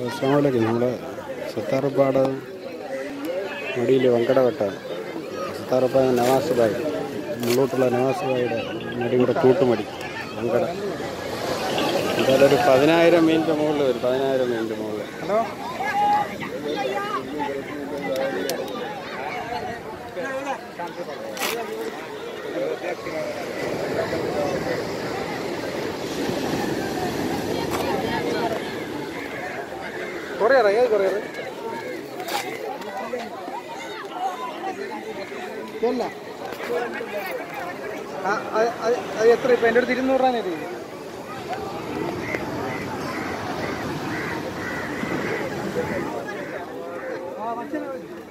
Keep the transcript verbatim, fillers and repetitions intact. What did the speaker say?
അസ്സലാമലൈക്കും. നമ്മുടെ സത്താറപ്പാട് മടിയിൽ വങ്കടവട്ടാണ്. സത്താറപ്പാട് നവാസ് ബായി, മുള്ളോട്ടുള്ള നവാസ് ബായിയുടെ മടിയുടെ കൂട്ടുമടി വങ്കട. എന്തായാലും ഒരു പതിനായിരം മീനിൻ്റെ മുകളിൽ വരും. പതിനായിരം മീനിൻ്റെ മുകളിൽ. ഹലോ, കൊറിയർ ഏത് കൊറിയർ അല്ല അത് എത്ര ഇപ്പം എൻ്റെ അടുത്ത് ഇരുന്നൂറ് രൂപ തരും. ആ പക്ഷേ